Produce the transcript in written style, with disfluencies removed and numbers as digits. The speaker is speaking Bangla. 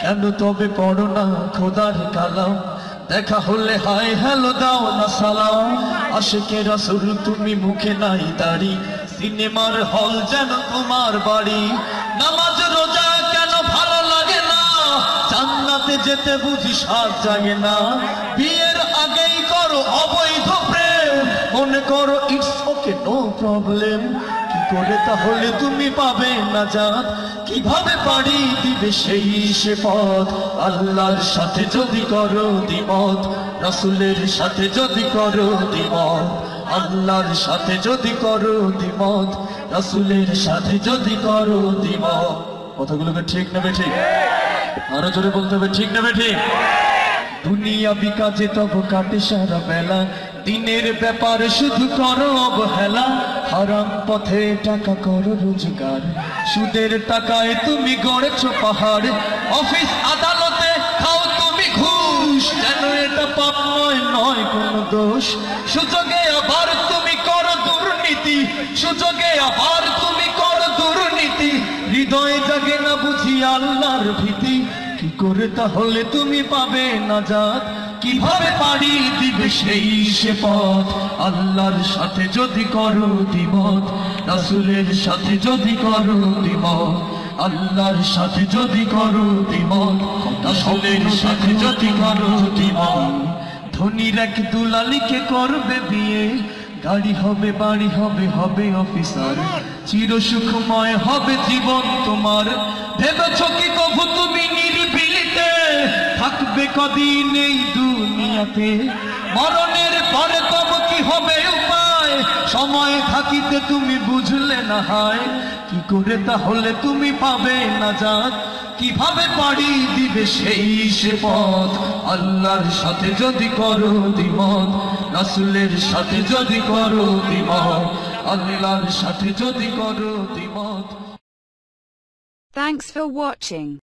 কেন তবে পড়ো না খোদার কালাম? দেখা হলে হাই হ্যালো দাও না সালাম। আশিকে রাসূল তুমি মুখে নাই দাড়ি, সিনেমার হল যেন তোমার বাড়ি। নামাজ রোজা কেন ভালো লাগে না? জান্নাতে যেতে বুঝি সাথ জাগে না? বিয়ের আগেই করো অবৈধ প্রেম, মনে করো ইটস ওকে নো প্রবলেম। কি করে তাহলে তুমি পাবে নাজাত? কিভাবে পাড়ি দিবে সেই সে পথ? আল্লাহর সাথে যদি করো দ্বিমত, রাসূলের সাথে যদি করো দ্বিমত, আল্লাহর সাথে যদি করো দ্বিমত, রাসূলের সাথে যদি করো দ্বিমত। কথাগুলোকে ঠিক নেবে ঠিক? আরো জোরে বলতে হবে, ঠিক নেবে ঠিক? দুনিয়া বিকাজে তব কাটে সারা বেলা, দিনের ব্যাপারে শুধু করো অবহেলা। হারাম পথে টাকা করো রোজগার, সুদের টাকায় তুমি গড়েছো পাহাড়। অফিস আদালতে খাও তুমি ঘুষ, যেন এটা পাপ নয়, নয় কোনো দোষ। সুযোগে আবার তুমি করো দুর্নীতি, সুযোগে আবার তুমি করো দুর্নীতি। হৃদয়ে জাগে না বুঝি আল্লাহর ভীতি, কি করে তাহলে তুমি পাবে নাজাত? কিভাবে পাড়ি দিবে সেই সে পথ? আল্লাহর সাথে যদি করো দ্বিমত, রাসূলের সাথে যদি করো দ্বিমত, আল্লাহর সাথে যদি করো দ্বিমত, রাসূলের সাথে যদি করো দ্বিমত। ধনীর এক দুলালিকে করবে বিয়ে, গাড়ি হবে বাড়ি হবে হবে অফিসার, চির সুখময় হবে জীবন তোমার। ভেবেছো কি কভু তুমি নিরিবিলিতে থাকবে কদিন এই দুনিয়াতে? মরণের পরে তবে কি হবে উপায়? সময় থাকিতে তুমি বুঝলে না হয়, কি করে তাহলে তুমি পাবে নাজাত? কিভাবে পাড়ি দিবে সেই সে পথ? আল্লাহর সাথে যদি করো দ্বিমত, রাসূলের সাথে যদি করো দ্বিমত, আল্লাহর সাথে যদি করো দ্বিমত। Thanks for watching.